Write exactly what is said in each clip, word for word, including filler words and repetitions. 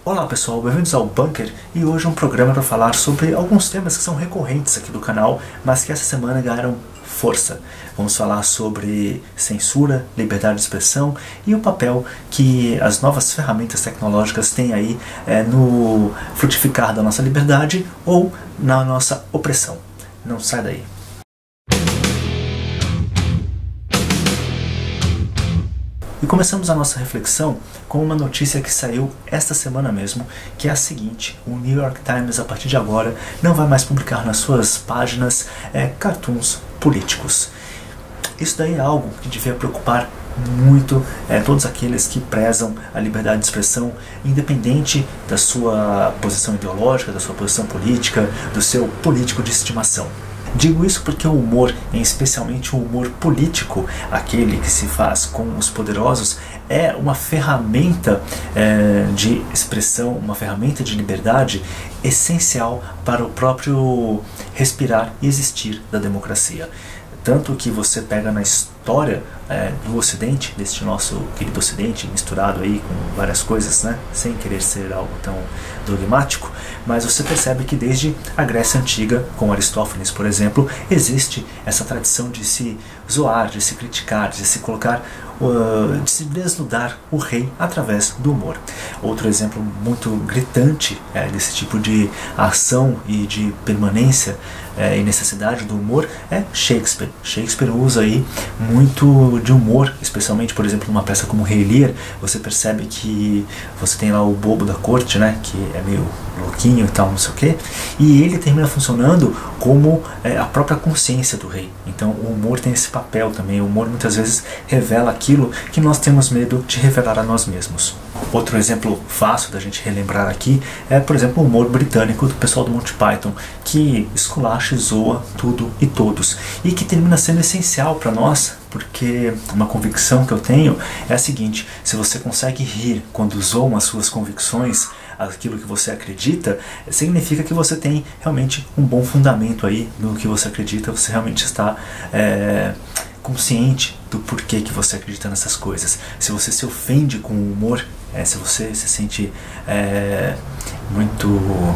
Olá pessoal, bem-vindos ao Bunker e hoje um programa para falar sobre alguns temas que são recorrentes aqui do canal, mas que essa semana ganharam força. Vamos falar sobre censura, liberdade de expressão e o papel que as novas ferramentas tecnológicas têm aí é, no frutificar da nossa liberdade ou na nossa opressão. Não sai daí. E começamos a nossa reflexão com uma notícia que saiu esta semana mesmo, que é a seguinte: o New York Times, a partir de agora, não vai mais publicar nas suas páginas é, cartoons políticos. Isso daí é algo que devia preocupar muito é, todos aqueles que prezam a liberdade de expressão, independente da sua posição ideológica, da sua posição política, do seu político de estimação. Digo isso porque o humor, especialmente o humor político, aquele que se faz com os poderosos, é uma ferramenta é, de expressão, uma ferramenta de liberdade essencial para o próprio respirar e existir da democracia. Tanto que você pega na história é, do Ocidente, deste nosso querido Ocidente, misturado aí com várias coisas, né, sem querer ser algo tão dogmático, mas você percebe que desde a Grécia Antiga, com Aristófanes, por exemplo, existe essa tradição de se zoar, de se criticar, de se colocar, uh, de se desnudar o rei através do humor. Outro exemplo muito gritante é, desse tipo de ação e de permanência é, e necessidade do humor é Shakespeare. Shakespeare usa aí muito de humor, especialmente, por exemplo, numa peça como Rei Lear. Você percebe que você tem lá o bobo da corte, né, que é meio louquinho e tal, não sei o quê, e ele termina funcionando como é, a própria consciência do rei. Então o humor tem esse papel também. O humor muitas vezes revela aquilo que nós temos medo de revelar a nós mesmos. Outro exemplo fácil da gente relembrar aqui é, por exemplo, o humor britânico do pessoal do Monty Python, que esculacha e zoa tudo e todos, e que termina sendo essencial para nós, porque uma convicção que eu tenho é a seguinte: se você consegue rir quando zoam as suas convicções, aquilo que você acredita, significa que você tem realmente um bom fundamento aí no que você acredita, você realmente está é, consciente do porquê que você acredita nessas coisas. Se você se ofende com o humor, é, se você se sente é, muito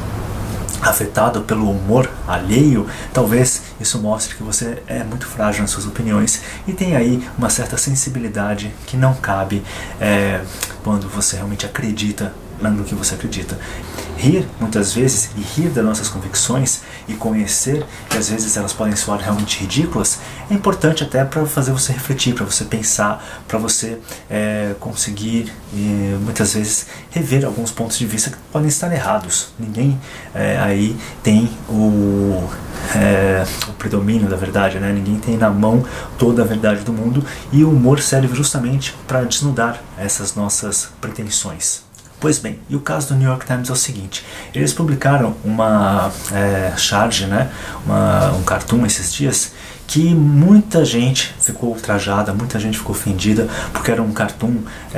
afetado pelo humor alheio, talvez isso mostre que você é muito frágil nas suas opiniões e tem aí uma certa sensibilidade que não cabe é, quando você realmente acredita no que você acredita. Rir, muitas vezes, e rir das nossas convicções e conhecer que às vezes elas podem soar realmente ridículas, é importante até para fazer você refletir, para você pensar, para você é, conseguir e, muitas vezes rever alguns pontos de vista que podem estar errados. Ninguém é, aí tem o, é, o predomínio da verdade, né? Ninguém tem na mão toda a verdade do mundo, e o humor serve justamente para desnudar essas nossas pretensões. Pois bem, e o caso do New York Times é o seguinte: eles publicaram uma é, charge, né, uma, um cartoon esses dias, que muita gente ficou ultrajada, muita gente ficou ofendida, porque era um cartoon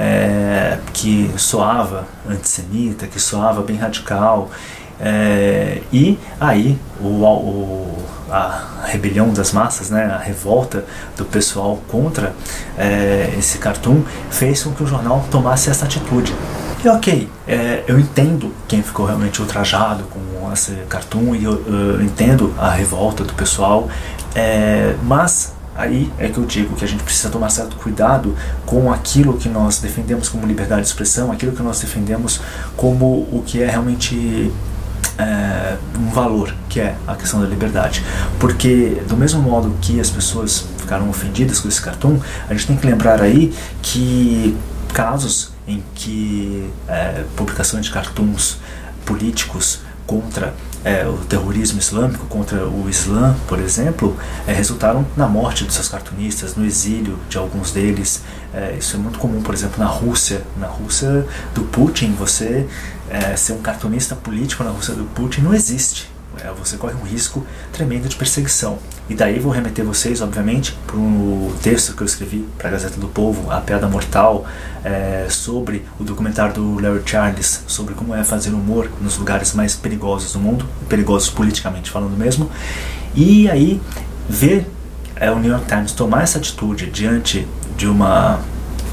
é, que soava antissemita, que soava bem radical, é, e aí o, o, a rebelião das massas, né, a revolta do pessoal contra é, esse cartoon fez com que o jornal tomasse essa atitude. E ok, é, eu entendo quem ficou realmente ultrajado com esse cartoon, e eu, eu entendo a revolta do pessoal, é, mas aí é que eu digo que a gente precisa tomar certo cuidado com aquilo que nós defendemos como liberdade de expressão, aquilo que nós defendemos como o que é realmente é, um valor, que é a questão da liberdade. Porque do mesmo modo que as pessoas ficaram ofendidas com esse cartoon, a gente tem que lembrar aí que casos em que é, publicações de cartoons políticos contra é, o terrorismo islâmico, contra o Islã, por exemplo, é, resultaram na morte dos seus cartunistas, no exílio de alguns deles. É, isso é muito comum, por exemplo, na Rússia. Na Rússia do Putin, você é, ser um cartunista político na Rússia do Putin não existe. É, você corre um risco tremendo de perseguição. E daí vou remeter vocês, obviamente, para o texto que eu escrevi para a Gazeta do Povo, A Piada Mortal, é, sobre o documentário do Larry Charles, sobre como é fazer humor nos lugares mais perigosos do mundo, perigosos politicamente falando mesmo. E aí ver é, o New York Times tomar essa atitude diante de uma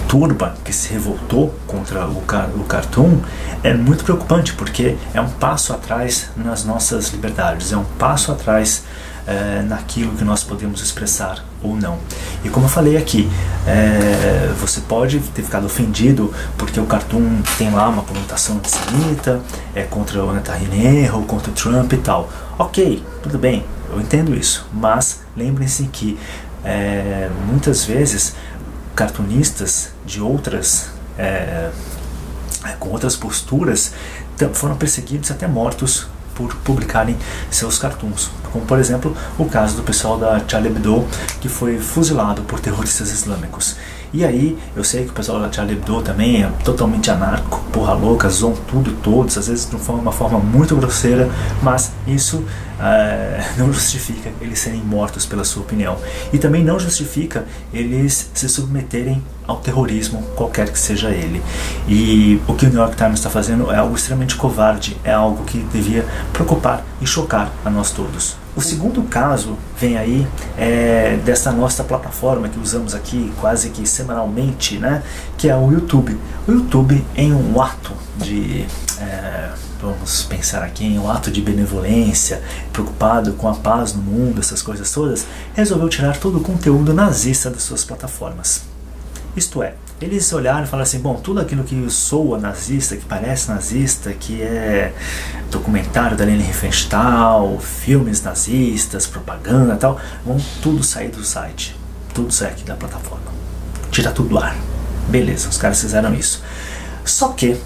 turba que se revoltou contra o, car o cartoon é muito preocupante, porque é um passo atrás nas nossas liberdades, é um passo atrás é, naquilo que nós podemos expressar ou não. E como eu falei aqui, é, você pode ter ficado ofendido porque o cartoon tem lá uma conotação antissemita, é contra o Netanyahu, contra o Trump e tal. Ok, tudo bem, eu entendo isso, mas lembrem-se que é, muitas vezes cartunistas de outras é, com outras posturas foram perseguidos até mortos por publicarem seus cartoons, como por exemplo o caso do pessoal da Charlie Hebdo, que foi fuzilado por terroristas islâmicos. E aí, eu sei que o pessoal da Charlie Hebdo também é totalmente anarco, porra louca, zoam tudo e todos, às vezes de uma forma muito grosseira, mas isso uh, não justifica eles serem mortos pela sua opinião. E também não justifica eles se submeterem ao terrorismo, qualquer que seja ele. E o que o New York Times está fazendo é algo extremamente covarde, é algo que devia preocupar e chocar a nós todos. O segundo caso vem aí é, dessa nossa plataforma que usamos aqui quase que semanalmente, né, que é o YouTube. O YouTube, em um ato de, é, vamos pensar aqui, em um ato de benevolência, preocupado com a paz no mundo, essas coisas todas, resolveu tirar todo o conteúdo nazista das suas plataformas. Isto é, eles olharam e falaram assim, bom, tudo aquilo que soa nazista, que parece nazista, que é documentário da Leni Riefenstahl, filmes nazistas, propaganda e tal, vão tudo sair do site, tudo sair aqui da plataforma, tira tudo do ar. Beleza, os caras fizeram isso. Só que,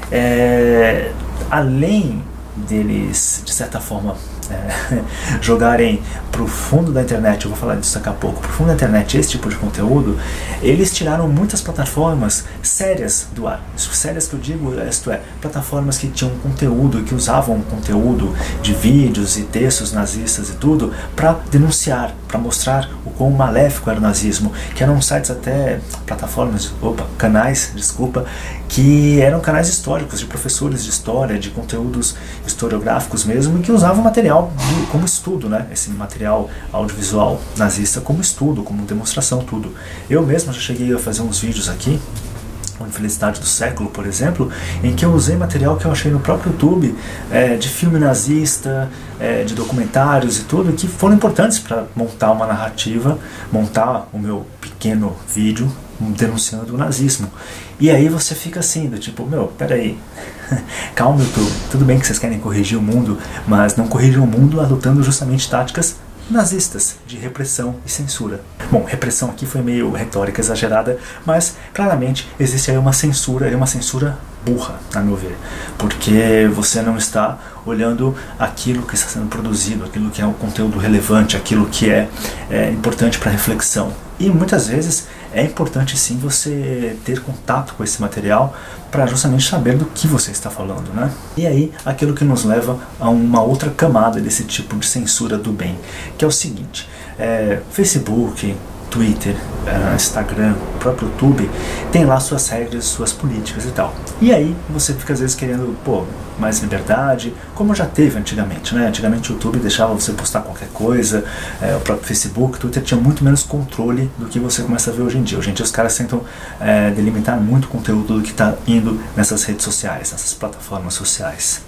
é, além deles, de certa forma, É, jogarem pro fundo da internet, eu vou falar disso daqui a pouco, pro fundo da internet esse tipo de conteúdo, eles tiraram muitas plataformas sérias do ar. Sérias que eu digo, isto é, plataformas que tinham conteúdo, que usavam conteúdo de vídeos e textos nazistas e tudo, para denunciar, para mostrar o quão maléfico era o nazismo, que eram sites até, plataformas, opa, canais, desculpa, que eram canais históricos, de professores de história, de conteúdos historiográficos mesmo, e que usavam material como estudo, né? Esse material audiovisual nazista como estudo, como demonstração, tudo. Eu mesmo já cheguei a fazer uns vídeos aqui, o Infelicidade do Século, por exemplo, em que eu usei material que eu achei no próprio YouTube, é, de filme nazista, é, de documentários e tudo, que foram importantes para montar uma narrativa, montar o meu pequeno vídeo denunciando o nazismo. E aí você fica assim, do tipo, meu, peraí, calma, YouTube, tudo bem que vocês querem corrigir o mundo, mas não corrijam o mundo adotando justamente táticas nazistas de repressão e censura. Bom, repressão aqui foi meio retórica exagerada, mas claramente existe aí uma censura, uma censura burra, a meu ver, porque você não está olhando aquilo que está sendo produzido, aquilo que é um conteúdo relevante, aquilo que é, é importante para reflexão. E muitas vezes é importante sim você ter contato com esse material para justamente saber do que você está falando, né? E aí, aquilo que nos leva a uma outra camada desse tipo de censura do bem, que é o seguinte, é, Facebook, Twitter, uh, Instagram, o próprio YouTube, tem lá suas regras, suas políticas e tal. E aí você fica às vezes querendo, pô, mais liberdade, como já teve antigamente, né? Antigamente o YouTube deixava você postar qualquer coisa, é, o próprio Facebook, o Twitter tinha muito menos controle do que você começa a ver hoje em dia. Hoje em dia os caras tentam é, delimitar muito o conteúdo do que está indo nessas redes sociais, nessas plataformas sociais.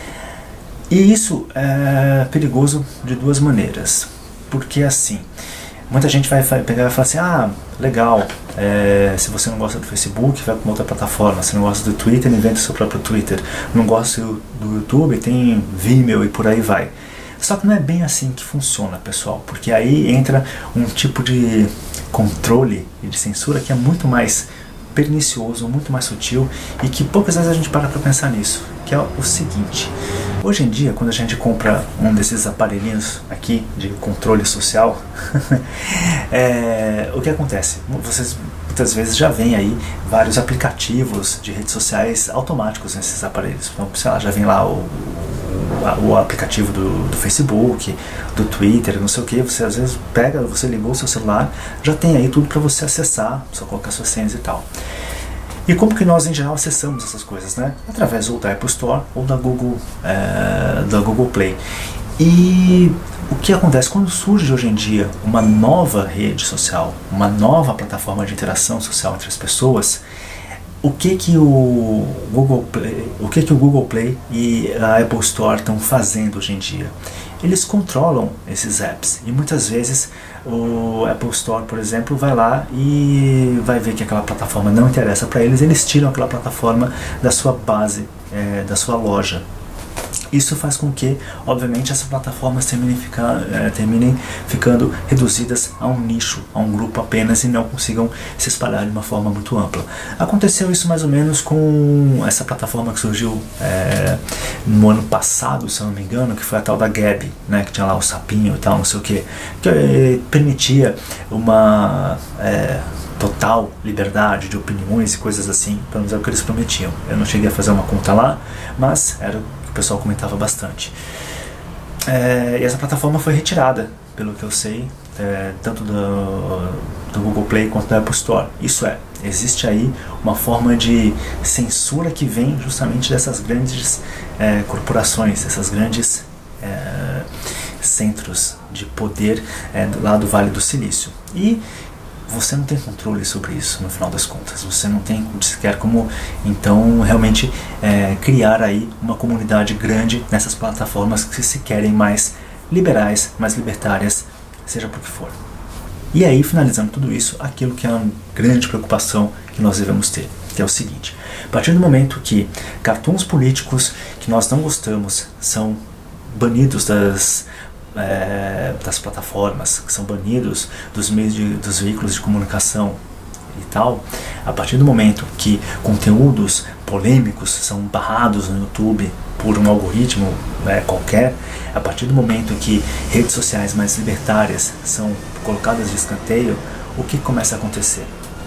E isso é perigoso de duas maneiras, porque assim, muita gente vai pegar e falar assim, ah, legal, é, se você não gosta do Facebook, vai para uma outra plataforma, se não gosta do Twitter, inventa o seu próprio Twitter, não gosta do YouTube, tem Vimeo e por aí vai. Só que não é bem assim que funciona, pessoal, porque aí entra um tipo de controle e de censura que é muito mais pernicioso, muito mais sutil e que poucas vezes a gente para para pensar nisso, que é o seguinte. Hoje em dia, quando a gente compra um desses aparelhinhos aqui de controle social, é, o que acontece? Vocês muitas vezes já vem aí vários aplicativos de redes sociais automáticos nesses aparelhos. Então, sei lá, já vem lá o, o, o aplicativo do, do Facebook, do Twitter, não sei o que. Você às vezes pega, você ligou o seu celular, já tem aí tudo para você acessar, só colocar suas senhas e tal. E como que nós em geral acessamos essas coisas, né? Através ou da Apple Store ou da Google, é, da Google Play. E o que acontece quando surge hoje em dia uma nova rede social, uma nova plataforma de interação social entre as pessoas? O que que o Google Play, o que que o Google Play e a Apple Store estão fazendo hoje em dia? Eles controlam esses apps e muitas vezes o Apple Store, por exemplo, vai lá e vai ver que aquela plataforma não interessa para eles, eles tiram aquela plataforma da sua base, é, da sua loja. Isso faz com que, obviamente, essas plataformas terminem, ficar, é, terminem ficando reduzidas a um nicho, a um grupo apenas, e não consigam se espalhar de uma forma muito ampla. Aconteceu isso mais ou menos com essa plataforma que surgiu é, no ano passado, se eu não me engano, que foi a tal da Gab, né, que tinha lá o sapinho e tal, não sei o que, que é, permitia uma é, total liberdade de opiniões e coisas assim, pelo menos é o que eles prometiam. Eu não cheguei a fazer uma conta lá, mas era o pessoal comentava bastante. É, e essa plataforma foi retirada, pelo que eu sei, é, tanto do, do Google Play quanto da Apple Store. Isso é, existe aí uma forma de censura que vem justamente dessas grandes é, corporações, essas grandes é, centros de poder é, lá do Vale do Silício. E você não tem controle sobre isso, no final das contas. Você não tem sequer como, então, realmente é, criar aí uma comunidade grande nessas plataformas que se querem mais liberais, mais libertárias, seja por que for. E aí, finalizando tudo isso, aquilo que é uma grande preocupação que nós devemos ter, que é o seguinte: a partir do momento que cartoons políticos que nós não gostamos são banidos das É, das plataformas, que são banidos dos meios de, dos veículos de comunicação e tal, a partir do momento que conteúdos polêmicos são barrados no YouTube por um algoritmo é, qualquer, a partir do momento que redes sociais mais libertárias são colocadas de escanteio, o que começa a acontecer?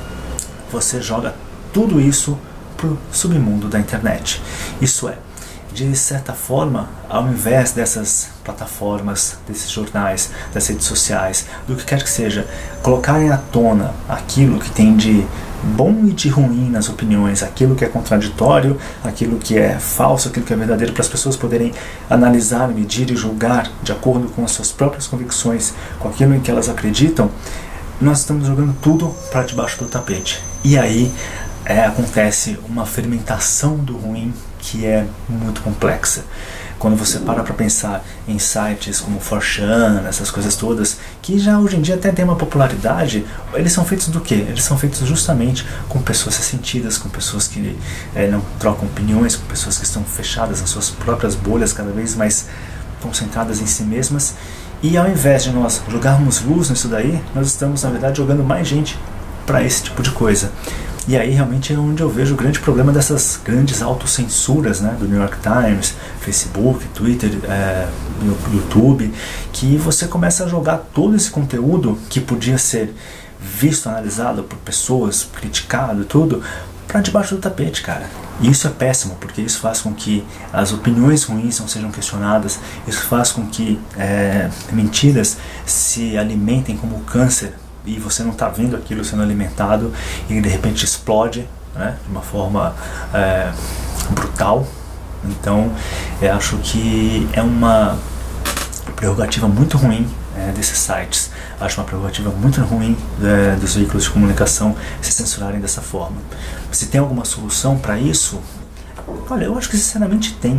Você joga tudo isso pro submundo da internet. Isso é, de certa forma, ao invés dessas plataformas, desses jornais, das redes sociais, do que quer que seja, colocarem à tona aquilo que tem de bom e de ruim nas opiniões, aquilo que é contraditório, aquilo que é falso, aquilo que é verdadeiro, para as pessoas poderem analisar, medir e julgar de acordo com as suas próprias convicções, com aquilo em que elas acreditam, nós estamos jogando tudo para debaixo do tapete. E aí é, acontece uma fermentação do ruim que é muito complexa. Quando você para para pensar em sites como four chan, essas coisas todas, que já hoje em dia até tem uma popularidade, eles são feitos do quê? Eles são feitos justamente com pessoas ressentidas, com pessoas que é, não trocam opiniões, com pessoas que estão fechadas nas suas próprias bolhas, cada vez mais concentradas em si mesmas. E ao invés de nós jogarmos luz nisso daí, nós estamos, na verdade, jogando mais gente para esse tipo de coisa. E aí realmente é onde eu vejo o grande problema dessas grandes autocensuras, né, do New York Times, Facebook, Twitter, é, YouTube, que você começa a jogar todo esse conteúdo que podia ser visto, analisado por pessoas, criticado e tudo, para debaixo do tapete, cara. E isso é péssimo, porque isso faz com que as opiniões ruins não sejam questionadas, isso faz com que é, mentiras se alimentem como câncer, e você não está vendo aquilo sendo alimentado e de repente explode, né, de uma forma é, brutal. Então eu acho que é uma prerrogativa muito ruim é, desses sites, acho uma prerrogativa muito ruim é, dos veículos de comunicação se censurarem dessa forma. Se tem alguma solução para isso? Olha, eu acho que sinceramente tem.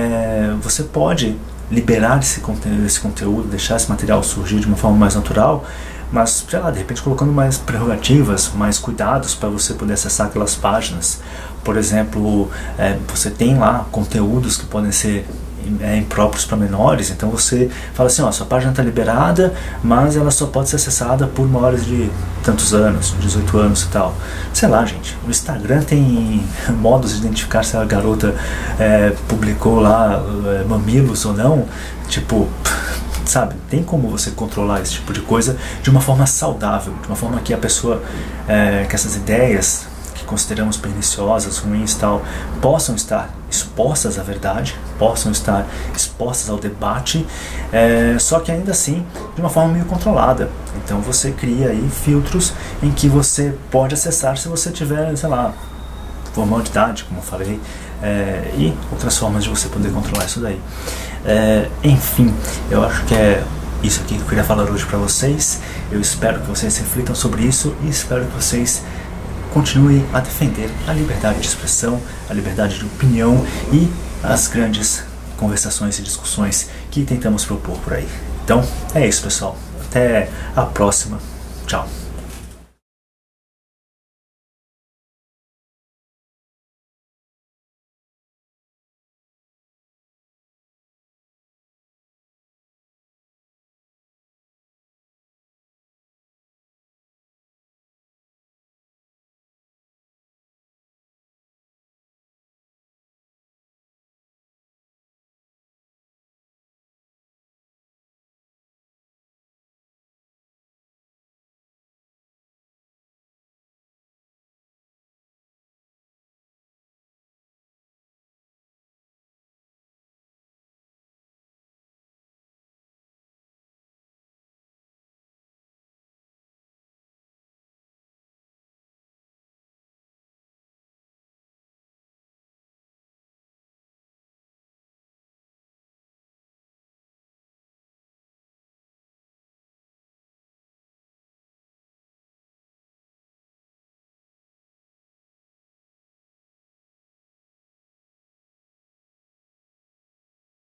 É, você pode liberar esse conteúdo, esse conteúdo, deixar esse material surgir de uma forma mais natural, mas, sei lá, de repente colocando mais prerrogativas, mais cuidados para você poder acessar aquelas páginas. Por exemplo, é, você tem lá conteúdos que podem ser é, impróprios para menores, então você fala assim, ó, sua página está liberada, mas ela só pode ser acessada por maiores de tantos anos, dezoito anos e tal. Sei lá, gente, o Instagram tem modos de identificar se a garota é, publicou lá é, mamilos ou não, tipo... Sabe, tem como você controlar esse tipo de coisa de uma forma saudável, de uma forma que a pessoa, é, que essas ideias que consideramos perniciosas, ruins e tal, possam estar expostas à verdade, possam estar expostas ao debate, é, só que ainda assim de uma forma meio controlada. Então você cria aí filtros em que você pode acessar se você tiver, sei lá, formalidade, como eu falei, é, e outras formas de você poder controlar isso daí. É, enfim, eu acho que é isso aqui que eu queria falar hoje para vocês. Eu espero que vocês reflitam sobre isso e espero que vocês continuem a defender a liberdade de expressão, a liberdade de opinião e as grandes conversações e discussões que tentamos propor por aí. Então, é isso, pessoal. Até a próxima. Tchau.